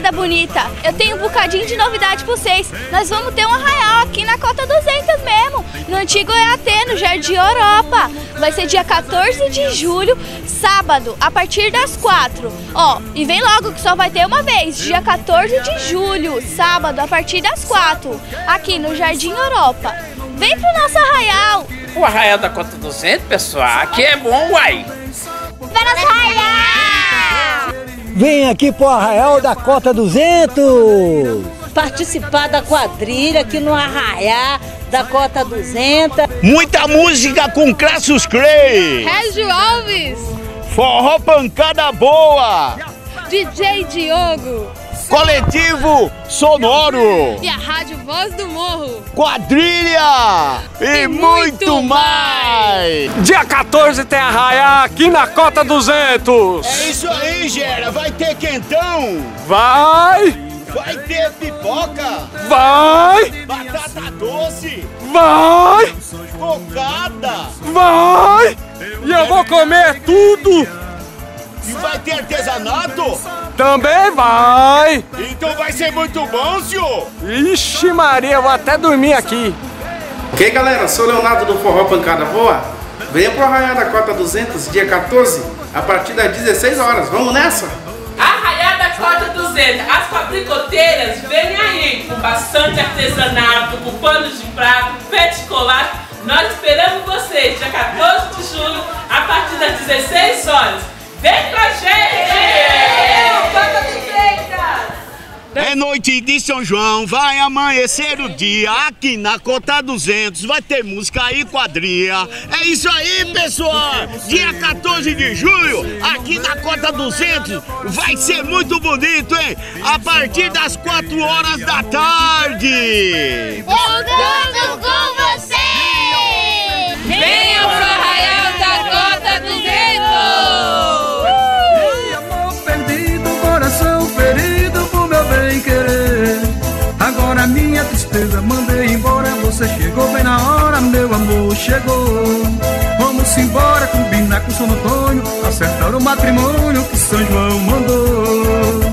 moçada bonita, eu tenho um bocadinho de novidade pra vocês. Nós vamos ter um arraial aqui na Cota 200 mesmo, no antigo EAT, no Jardim Europa. Vai ser dia 14 de julho, sábado, a partir das 4. Ó, e vem logo que só vai ter uma vez, dia 14 de julho, sábado, a partir das 4, aqui no Jardim Europa. Vem pro nosso arraial. O arraial da Cota 200, pessoal, aqui é bom, uai. Para nosso arraial! Vem aqui pro arraial da Cota 200. Participar da quadrilha aqui no arraial da Cota 200. Muita música com Cassius Clay, Régio Alves, forró pancada boa, DJ Diogo Coletivo Sonoro e a Rádio Voz do Morro, quadrilha e muito mais. Dia 14 tem arraial aqui na Cota 200. É isso aí, Gera, vai ter quentão, Vai ter pipoca, vai, batata doce, vai, cocada, vai. E eu vou comer tudo. e vai ter artesanato. Também vai. Então vai ser muito bom, senhor. Ixi Maria, eu vou até dormir aqui. Ok, galera, sou o Leonardo do Forró Pancada Boa. Venha pro arraial da Cota 200, dia 14, a partir das 16 horas. Vamos nessa? Arraial da Cota 200, as fabricoteiras vêm aí com bastante artesanato, com panos de prato, pet chocolate. Nós esperamos vocês dia 14 de julho, a partir das 16 horas. Vem com a gente! Cota 200! É noite de São João, vai amanhecer o dia. Aqui na Cota 200 vai ter música e quadrilha. É isso aí, pessoal. Dia 14 de julho, aqui na Cota 200, vai ser muito bonito, hein? A partir das 4 horas da tarde. Voltando com você! Venham pro arraial da Cota 200! Agora minha tristeza mandei embora. Você chegou bem na hora, meu amor chegou. Vamos embora, combinar com São Antônio, acertar o matrimônio que São João mandou.